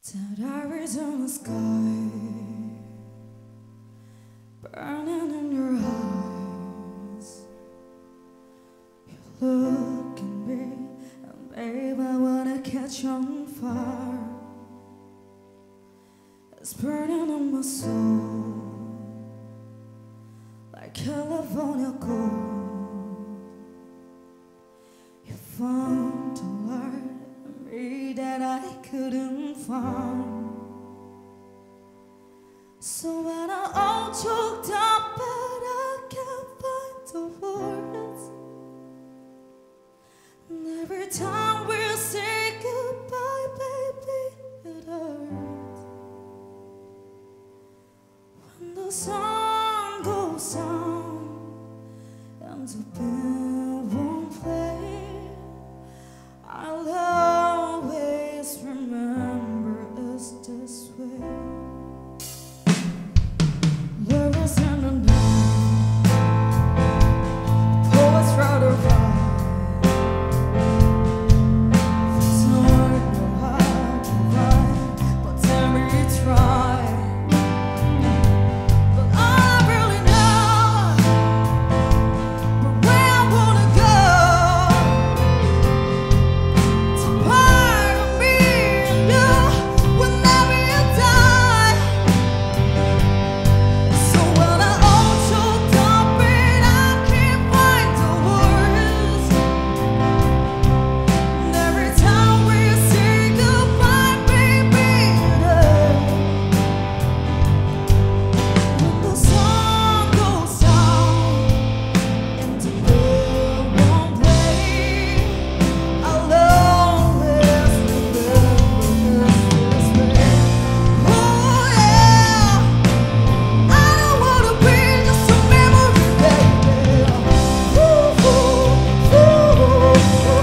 Dead iris in the sky, burning in your eyes. You look at me, and babe, I wanna catch on fire. It's burning in my soul, like California gold. You found a light in me that I couldn't find. So when I'm all choked up, but I can't find the words. And every time we say goodbye, baby, it hurts. When the sun goes down and the band won't play, I'll always remember us this way. Lovers in the night, poets try to write. It's not know how to write, but tell me try. But all I really know, but where I wanna go, it's a part of me and you will never die. So when I all choked up and I can't find the words, and every time we say goodbye, baby, it hurts. When the sun goes down and the band won't play, I'll always remember us this way. Oh yeah, I don't wanna be just a memory, baby. Ooh, ooh, ooh,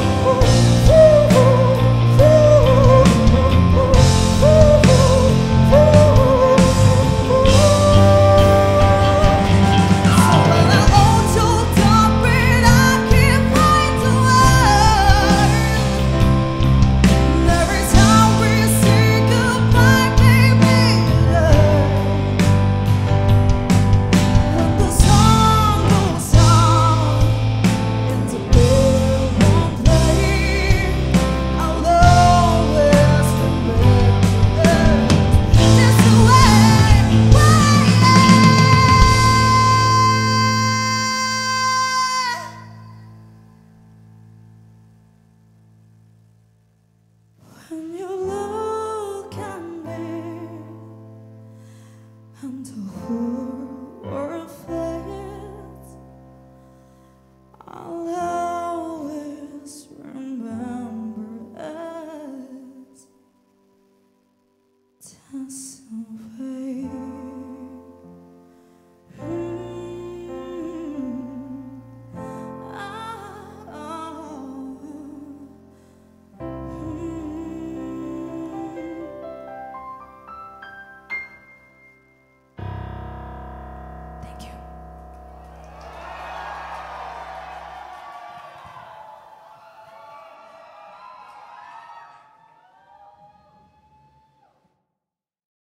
So when I all choked up and I can't find the words, and every time we say goodbye, baby, it hurts. When the sun goes down and the band won't play, I'll always remember this way. When you look at me and the whole